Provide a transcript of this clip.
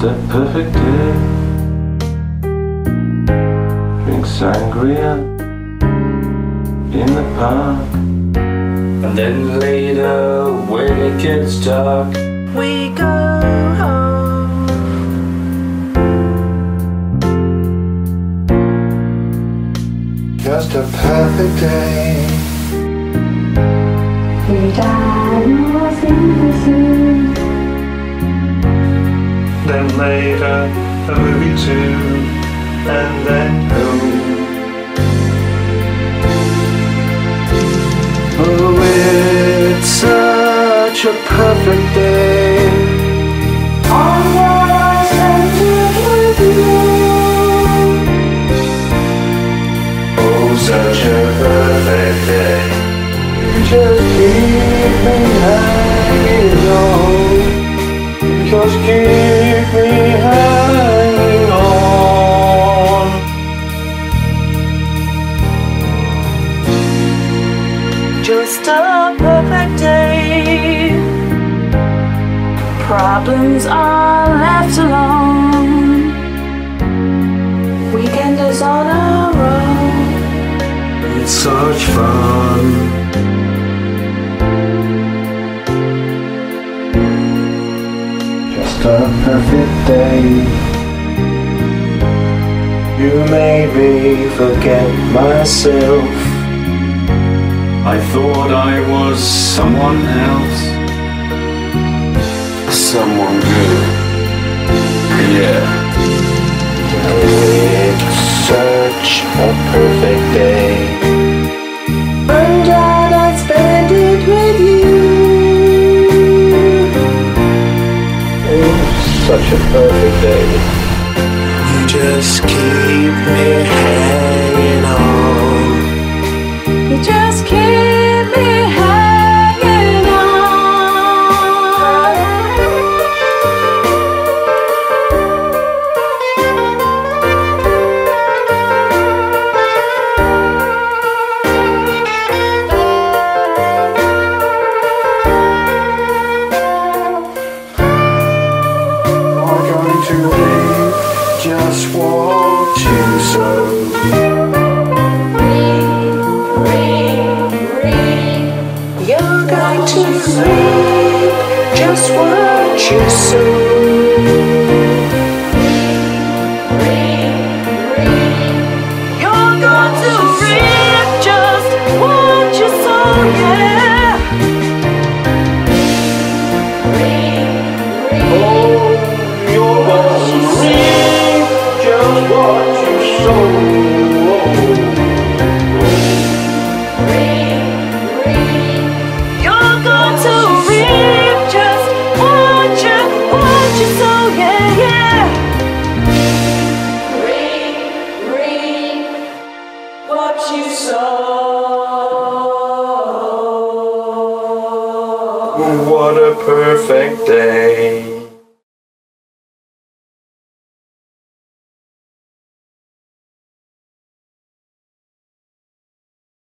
a perfect day. Drink sangria in the park, and then later when it gets dark, we go home. Just a perfect day. We died lost in the sea. Then later a movie too, and then home. Oh, it's such a perfect day. All what I spent with you. Oh, such a perfect day. You just keep me hanging on. You just keep me hanging on. Just a perfect day. Problems are left alone. Weekend is on our own. It's such fun. Just a perfect day. You made me forget myself. I thought I was someone else, someone good. Yeah. It's such a perfect day. I'm glad I spent it with you. It's such a perfect day. You just keep me hanging on. You just keep me hanging on. I'm going to leave just what you sow. You're going to reap just what you sow. You're going to reap just what you sow, yeah. Oh, you're going to reap just what you sow. You're going to reap just what you sow, yeah, yeah. Reap what you sow. What a perfect day.